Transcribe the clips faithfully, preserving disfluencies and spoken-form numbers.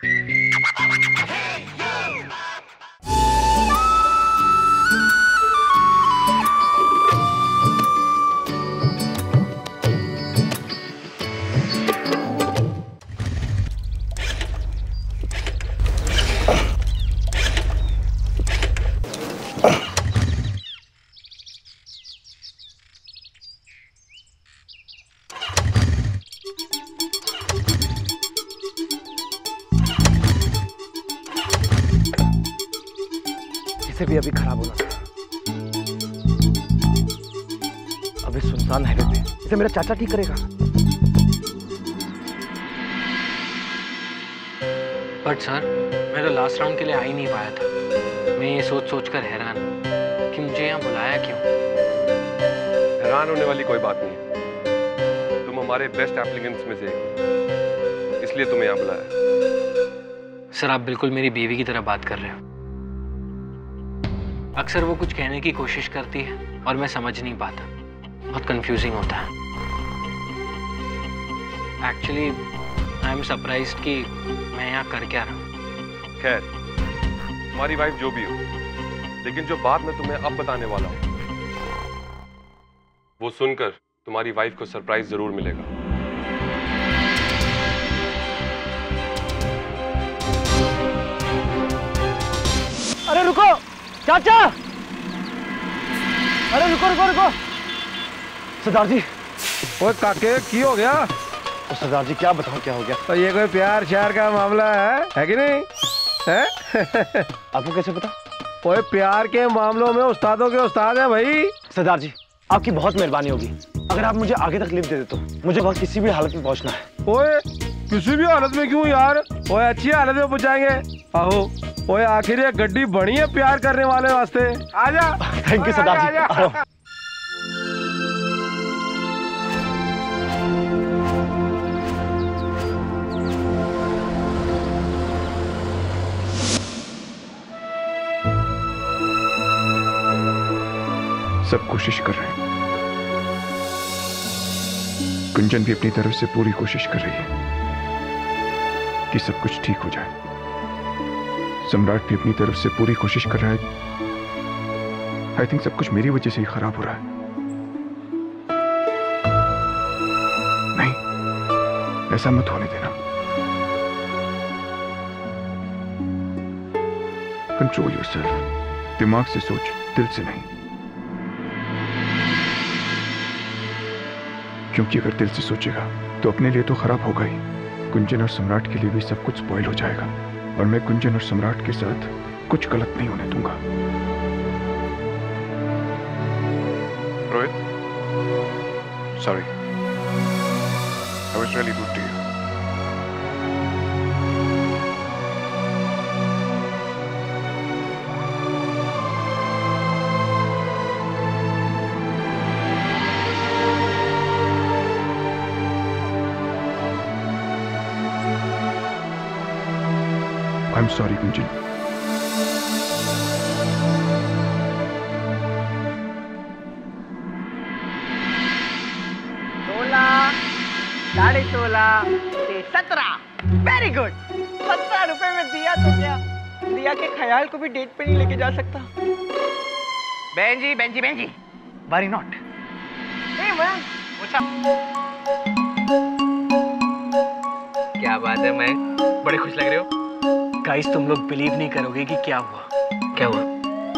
इसे भी अभी खराब होना था। अभी सुनसान हाईवे पे इसे मेरा चाचा ठीक करेगा। बट सर, मैं तो लास्ट राउंड के लिए आ ही नहीं पाया था। मैं ये सोच सोच कर हैरान कि मुझे यहाँ बुलाया क्यों। हैरान होने वाली कोई बात नहीं। तुम हमारे बेस्ट एप्लीकेंट्स में से एक हो, इसलिए तुम्हें यहाँ बुलाया। सर, आप बिल्कुल मेरी बीवी की तरह बात कर रहे हो। अक्सर वो कुछ कहने की कोशिश करती है और मैं समझ नहीं पाता। बहुत कंफ्यूजिंग होता है। एक्चुअली आई एम सरप्राइज्ड कि मैं यहाँ कर क्या रहा हूँ। खैर, तुम्हारी वाइफ जो भी हो, लेकिन जो बात मैं तुम्हें अब बताने वाला हूँ वो सुनकर तुम्हारी वाइफ को सरप्राइज जरूर मिलेगा। अरे रुको चाचा! अरे रुको रुको रुको! सरदार जी! ओए काके, की हो गया? तो सरदार जी क्या बताऊं क्या हो गया? तो ये कोई प्यार श्यार का मामला है, है कि नहीं? है? आपको कैसे पता? ओए प्यार के मामलों में उस्तादों के उस्ताद हैं भाई। सरदार जी, आपकी बहुत मेहरबानी होगी अगर आप मुझे आगे तक लिफ्ट दे दे तो। मुझे वहाँ किसी भी हालत में पहुँचना है। ओए किसी भी हालत में क्यों यार? ओए अच्छी हालत में पहुँचाएंगे। आहो, ओए आखिर ये गड्डी बनी है प्यार करने वाले वास्ते। आजा। थैंक यू सरदार जी। आ रहा हूं। सब कोशिश कर रहे हैं। गुंजन भी अपनी तरफ से पूरी कोशिश कर रही है कि सब कुछ ठीक हो जाए। सम्राट भी अपनी तरफ से पूरी कोशिश कर रहा है। आई थिंक सब कुछ मेरी वजह से ही खराब हो रहा है। नहीं, ऐसा मत होने देना। Control yourself. दिमाग से सोच, दिल से नहीं। क्योंकि अगर दिल से सोचेगा तो अपने लिए तो खराब होगा ही, गुंजन और सम्राट के लिए भी सब कुछ स्पॉइल हो जाएगा। और मैं गुंजन और सम्राट के साथ कुछ गलत नहीं होने दूंगा। Rohit, sorry, I was really good to you. I'm sorry, Gunjan. सोलह, साढ़े सोलह, सत्रह, वेरी गुड। सत्रह रुपए में दिया तो क्या, दिया के ख्याल को भी डेट पे नहीं लेके जा सकता। बहन जी, बहन जी, बहन जी, वरी नॉट। नहीं मैम, क्या बात है, मैं बड़े खुश लग रहे हो। गाइस, तुम लोग बिलीव नहीं करोगे कि क्या हुआ। क्या हुआ?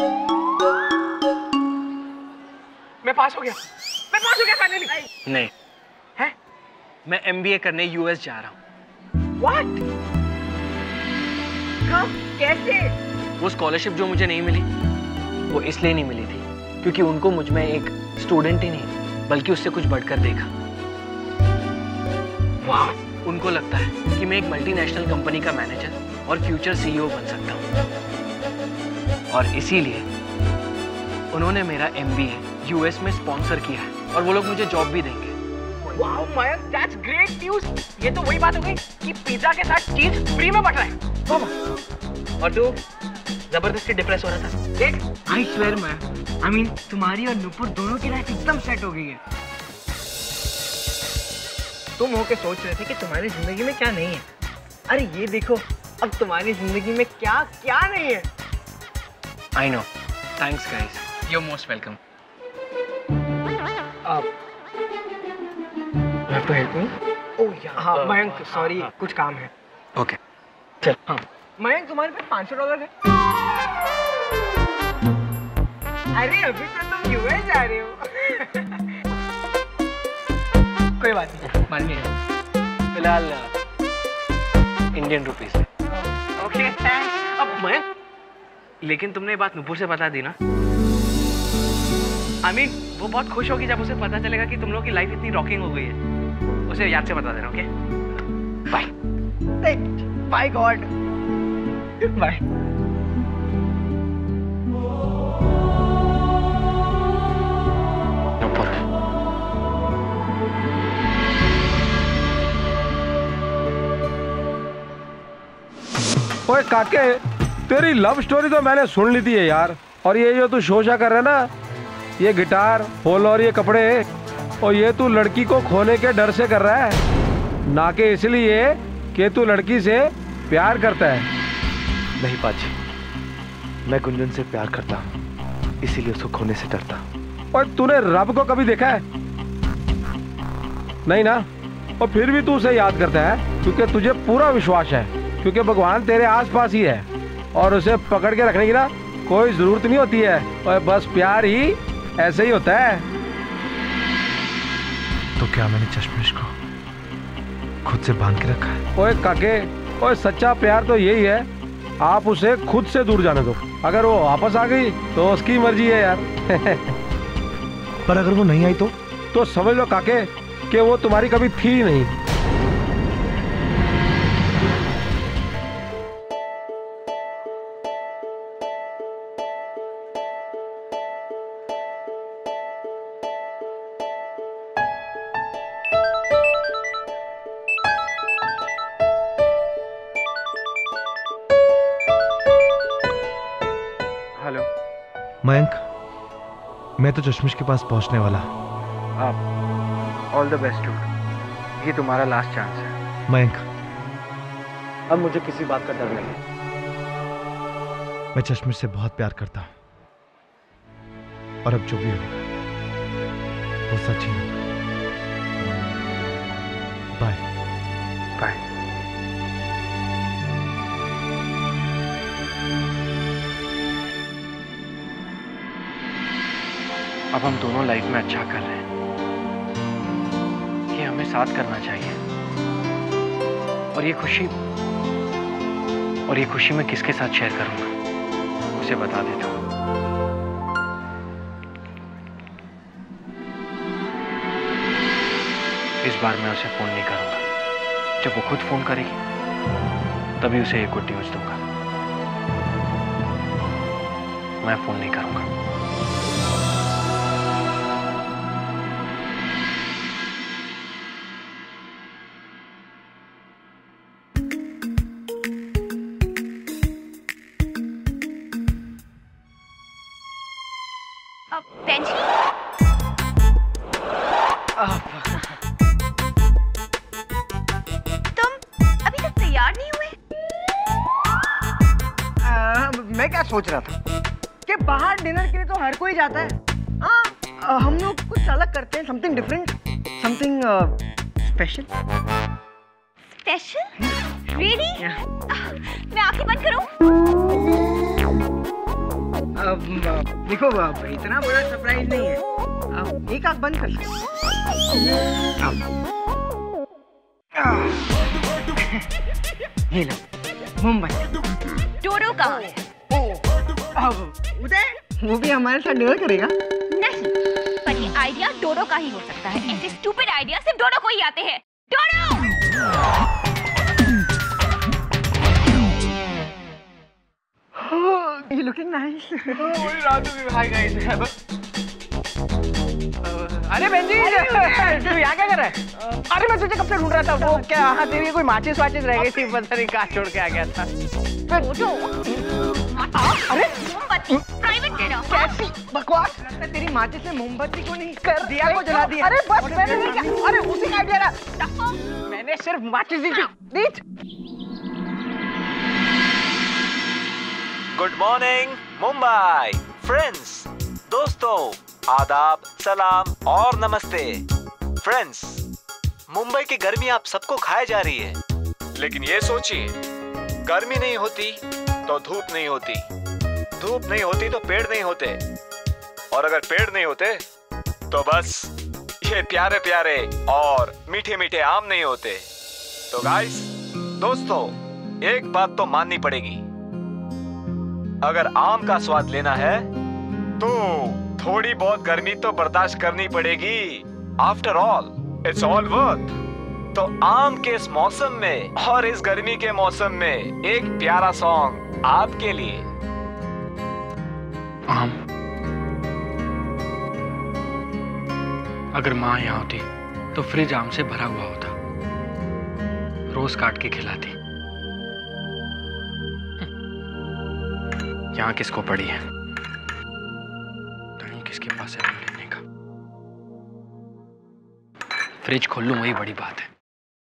मैं पास हो गया, मैं पास हो गया फाइनली। नहीं है, मैं एमबीए करने यूएस जा रहा हूँ। व्हाट? कब? कैसे? वो स्कॉलरशिप जो मुझे नहीं मिली, वो इसलिए नहीं मिली थी क्योंकि उनको मुझ में एक स्टूडेंट ही नहीं बल्कि उससे कुछ बढ़कर देखा। वाह! उनको लगता है कि मैं एक मल्टीनेशनल कंपनी का मैनेजर और फ्यूचर सीईओ बन सकता हूँ, और इसीलिए उन्होंने मेरा एमबीए यूएस में स्पॉन्सर किया है और वो लोग मुझे जॉब भी देंगे। Wow Mayank, that's great news. ये तो वही बात हो गई कि पिज्जा के साथ चीज फ्री में बट रहा है। और तू जबरदस्ती डिप्रेस हो रहा था। देख, I swear ma'am, I mean तुम्हारी और नुपुर दोनों की लाइफ एकदम सेट हो गई है। तुम होके सोच रहे थे कि तुम्हारी जिंदगी में क्या नहीं है। अरे ये देखो, अब तुम्हारी जिंदगी में क्या क्या नहीं है। I know. Thanks guys. You're most welcome. अब मैं तो हेल्प नहीं। ओह यार। हाँ मयंक, सॉरी कुछ काम है। ओके। चल। हाँ मयंक, तुम्हारे पास पाँच सौ डॉलर है? अरे अभी तो तुम यूएस जा रहे हो। कोई बात नहीं, मान लिया। फिलहाल इंडियन रुपीस है। Okay thanks. अब मैं लेकिन तुमने ये बात नुपुर से बता दी ना? आई मीन वो बहुत खुश होगी जब उसे पता चलेगा कि तुम लोगों की लाइफ इतनी रॉकिंग हो गई है। उसे याद से बता देना, okay? Bye. Bye god. Bye. Nupur. ओए काके, तेरी लव स्टोरी तो मैंने सुन ली थी है यार। और ये जो तू शोशा कर रहा है ना, ये गिटार फुल और ये कपड़े, और ये तू लड़की को खोने के डर से कर रहा है, ना कि इसलिए कि तू लड़की से प्यार करता है। नहीं पाजी, मैं गुंजन से प्यार करता हूँ, इसीलिए उसको खोने से डरता हूँ। और तूने रब को कभी देखा है? नहीं ना? और फिर भी तू उसे याद करता है क्योंकि तुझे पूरा विश्वास है, क्योंकि भगवान तेरे आसपास ही है और उसे पकड़ के रखने की ना कोई जरूरत नहीं होती है। और बस प्यार ही ऐसे ही होता है। तो क्या मैंने चश्मिश को खुद से बांध के रखा है? ओए काके, ओए सच्चा प्यार तो यही है, आप उसे खुद से दूर जाने दो। अगर वो वापस आ गई तो उसकी मर्जी है यार। पर अगर वो नहीं आई तो तो समझ लो काके कि वो तुम्हारी कभी थी ही नहीं। हेलो मयंक, मैं तो चश्मिश के पास पहुंचने वाला। आप ऑल द बेस्ट डूड, ये तुम्हारा लास्ट चांस है। मयंक, अब मुझे किसी बात का डर नहीं है। मैं चश्मिश से बहुत प्यार करता हूं और अब जो भी होगा वो सच ही होगा। Bye bye. अब हम दोनों लाइफ में अच्छा कर रहे हैं, ये हमें साथ करना चाहिए। और ये खुशी और ये खुशी मैं किसके साथ शेयर करूंगा उसे बता देता हूँ। इस बार मैं उसे फोन नहीं करूंगा, जब वो खुद फोन करेगी तभी उसे एक गुड न्यूज दूंगा। मैं फोन नहीं करूंगा। मैं क्या सोच रहा था कि बाहर डिनर के लिए तो हर कोई जाता है। हाँ, हम लोग कुछ अलग करते हैं, something different, something special. Special? Really? मैं आंखें बंद करूं? देखो इतना बड़ा सरप्राइज नहीं है, अब एक आंख बंद कर सकते। ये लो मोमबत्ती। डोडो कहाँ है? उदय, वो भी हमारे साथ डिनर करेगा? नहीं, पर ये आइडिया डोडो का ही हो सकता है। ऐसे स्टूपिड आइडिया सिर्फ डोडो को ही आते हैं। डोडो! You looking nice. Hi guys. अरे बेंजी, तू यहाँ क्या कर रहा है? अरे मैं तुझे कब से ढूंढ रहा था। वो क्या, हाँ तेरी कोई माचिस वाचिस रह गई थी, पता नहीं कहाँ छोड़ के आ गया था। अरे प्राइवेट डिनर। कैसी बकवास, तेरी माचिस से मोमबत्ती को नहीं कर दिया को जला दिया। अरे बस मैंने नहीं किया। अरे उसी का आइडिया था, मैंने सिर्फ माचिस दी थी। गुड मॉर्निंग मुंबई फ्रेंड्स, दोस्तों, आदाब, सलाम और नमस्ते। फ्रेंड्स, मुंबई की गर्मी आप सबको खाए जा रही है, लेकिन ये सोचिए, गर्मी नहीं होती तो धूप नहीं होती, धूप नहीं होती तो पेड़ नहीं होते, और अगर पेड़ नहीं होते तो बस ये प्यारे प्यारे और मीठे मीठे आम नहीं होते। तो गाइस, दोस्तों, एक बात तो माननी पड़ेगी, अगर आम का स्वाद लेना है तो थोड़ी बहुत गर्मी तो बर्दाश्त करनी पड़ेगी। After all it's all worth. तो आम के इस मौसम में और इस गर्मी के मौसम में एक प्यारा सॉन्ग आपके लिए। आम, अगर माँ यहाँ होती तो फ्रिज आम से भरा हुआ होता, रोज काट के खिलाती। यहाँ किसको पड़ी है, टाइम किसके पास है लेने का। फ्रिज खोल लूं वही बड़ी बात है।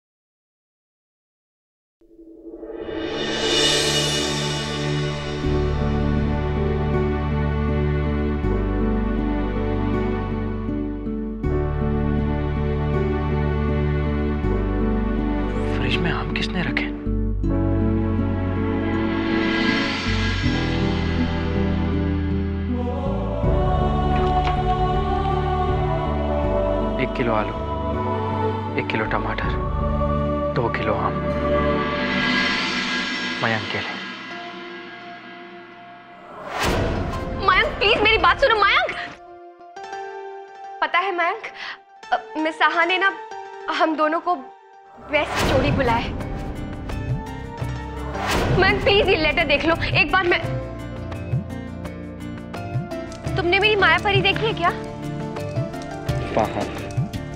फ्रिज में आम किसने रखे? एक किलो आलू, एक किलो टमाटर, दो किलो आम, मयंक के लिए। मयंक प्लीज मेरी बात सुनो। मयंक, पता है मयंक, मिस साहा ने ना हम दोनों को बेस्ट जोड़ी बुलाए। मयंक प्लीज ये लेटर देख लो एक बार। मैं तुमने मेरी माया परी देखी है क्या? बाहर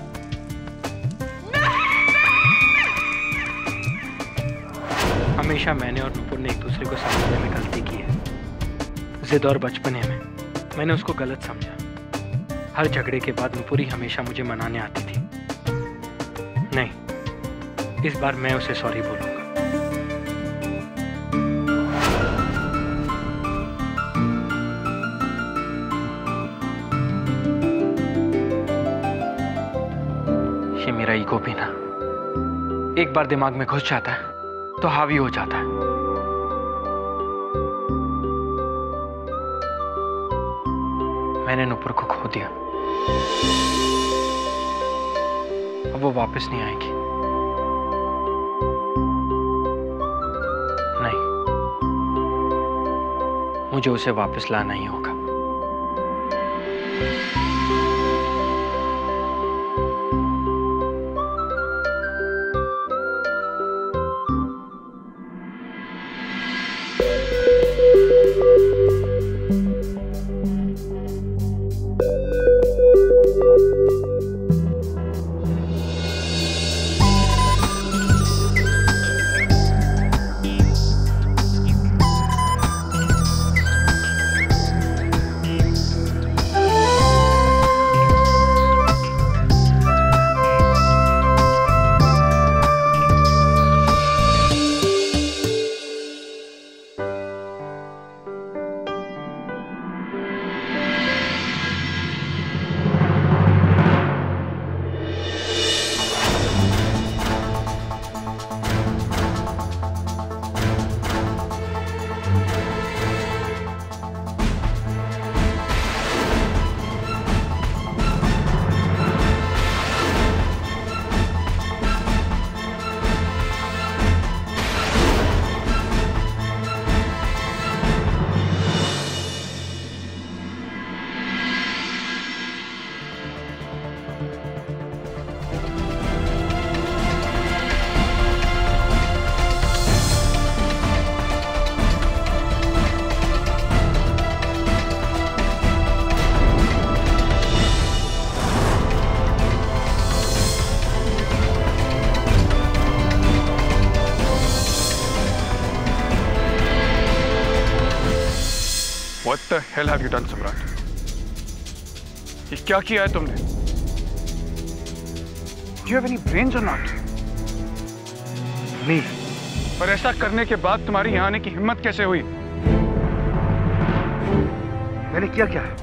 हमेशा मैंने और नुपुर ने एक दूसरे को समझने में गलती की है। जिद और बचपने में मैंने उसको गलत समझा। हर झगड़े के बाद नुपुर ही हमेशा मुझे मनाने आती थी। नहीं, इस बार मैं उसे सॉरी बोलूंगा। ये मेरा ईगो भी ना एक बार दिमाग में घुस जाता है तो हावी हो जाता है। मैंने नुपुर को खो दिया, अब वो वापस नहीं आएगी। नहीं, मुझे उसे वापस लाना ही होगा। What the hell have you done, सम्राट? ये क्या किया है तुमने? Do you have any brains or not? नहीं। पर ऐसा करने के बाद तुम्हारी यहाँ आने की हिम्मत कैसे हुई? मैंने किया क्या है?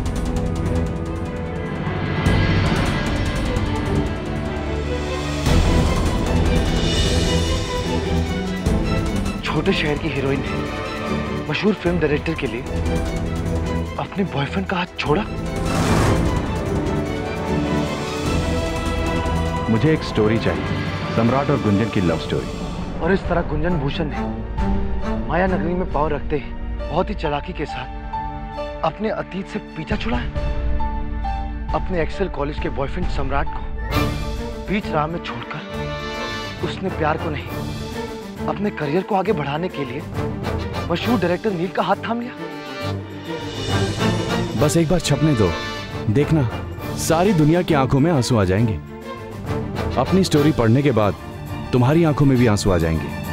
छोटे शहर की हीरोइन ने मशहूर फिल्म डायरेक्टर के लिए अपने बॉयफ्रेंड का हाथ छोड़ा। मुझे एक स्टोरी चाहिए, सम्राट और गुंजन की लव स्टोरी। और इस तरह गुंजन भूषण ने माया नगरी में पांव रखते ही बहुत ही चालाकी के साथ अपने अतीत से पीछा छुड़ा है। अपने एक्सेल कॉलेज के बॉयफ्रेंड सम्राट को बीच राह में छोड़कर उसने प्यार को नहीं, अपने करियर को आगे बढ़ाने के लिए मशहूर डायरेक्टर नील का हाथ थाम लिया। बस एक बार छपने दो, देखना सारी दुनिया की आंखों में आंसू आ जाएंगे। अपनी स्टोरी पढ़ने के बाद तुम्हारी आंखों में भी आंसू आ जाएंगे।